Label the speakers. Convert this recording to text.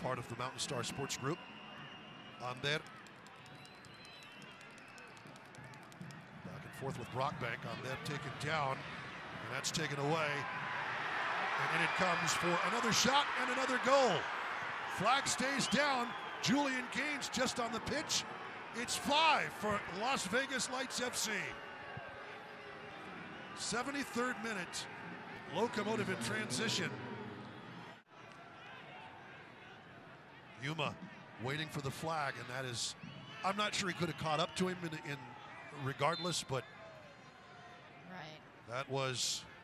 Speaker 1: part of the Mountain Star Sports Group. Ander. Back and forth with Brockbank. Ander taken down, and that's taken away. And in it comes for another shot and another goal. Flag stays down. Julian Gaines just on the pitch. It's 5 for Las Vegas Lights FC. 73rd minute. Locomotive in transition. Yuma waiting for the flag, and that is, I'm not sure he could have caught up to him in regardless, but
Speaker 2: right.
Speaker 1: That was